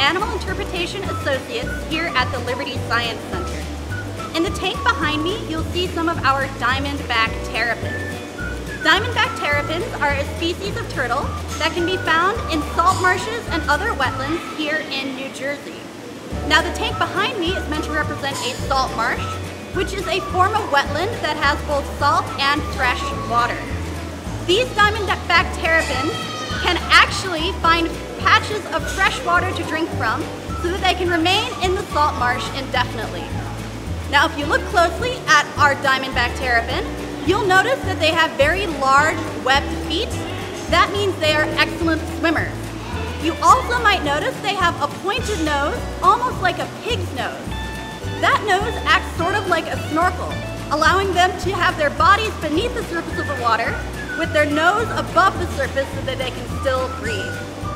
Animal Interpretation Associates here at the Liberty Science Center. In the tank behind me, you'll see some of our Diamondback Terrapins. Diamondback Terrapins are a species of turtle that can be found in salt marshes and other wetlands here in New Jersey. Now the tank behind me is meant to represent a salt marsh, which is a form of wetland that has both salt and fresh water. These Diamondback Terrapins can actually find patches of fresh water to drink from so that they can remain in the salt marsh indefinitely. Now if you look closely at our Diamondback Terrapin, you'll notice that they have very large webbed feet. That means they are excellent swimmers. You also might notice they have a pointed nose, almost like a pig's nose. That nose acts sort of like a snorkel, allowing them to have their bodies beneath the surface of the water with their nose above the surface so that they can still breathe.